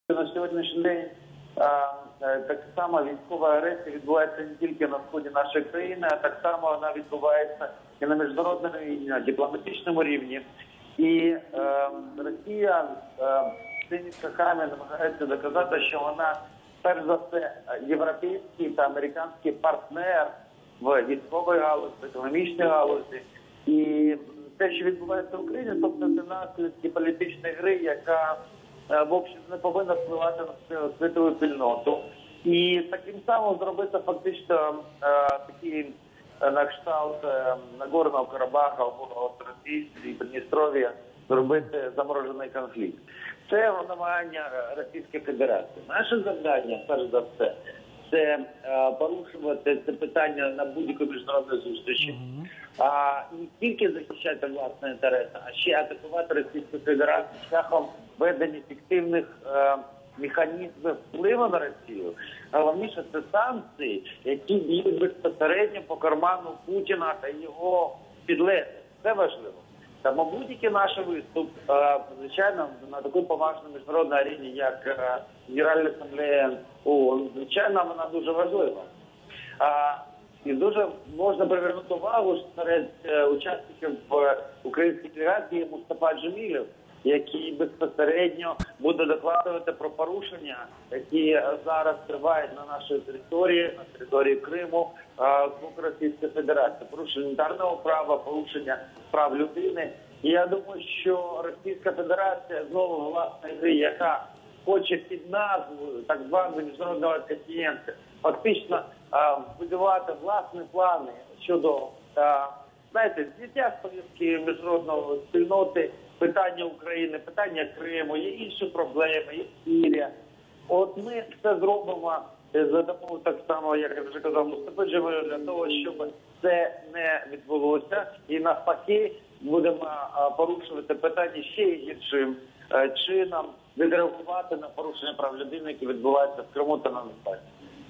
На сьогоднішній день так само військова агресія відбувається не тільки на сході нашої країни, а так само вона відбувається і на міжнародному рівні, на дипломатичному рівні. І Росія цими шляхами намагається доказати, що вона перш за все європейський та американський партнер в військовій галузі, в економічній галузі. І те, що відбувається в Україні, тобто це наслідки політичної гри, яка в общем не повинна впливати на світову спільноту. І таким самим зробити фактично такий на кшталт Нагорного Карабаха або Росії і Придністров'я зробити заморожений конфлікт. Це намагання Російської Федерації. Наше завдання, перш за все, це порушувати це питання на будь-якій міжнародній зустрічі. Не тільки захищати власні інтереси, а ще атакувати Російську Федерацію шляхом введення фіктивних механізмів впливу на Росію. Головніше це санкції, які б'ють безпосередньо по карману Путіна та його підлеглих. Це важливо. Тому будь-який наш виступ, звичайно, на такій поважній міжнародній арені, як Генеральна асамблея ООН, звичайно, вона дуже важлива. І дуже можна привернути увагу серед учасників української делегації Мустафа Джемілєв, який безпосередньо буде докладувати про порушення, які зараз тривають на нашій території, на території Криму, з боку Російської Федерації. Порушення гуманітарного права, порушення прав людини. І я думаю, що Російська Федерація знову власної гри, яка хоче під назвою так званого міжнародного континенту фактично будувати власні плани щодо, зняття з повістки міжнародної спільноти, питання України, питання Криму, є інші проблеми, є Сирія. От ми це зробимо за допомогою так само, як я вже казав, Мустафи Джемілєв, для того, щоб це не відбулося. І навпаки, будемо порушувати питання ще іншим чином, відреагувати на порушення прав людини, які відбуваються в Криму та на Донбасі.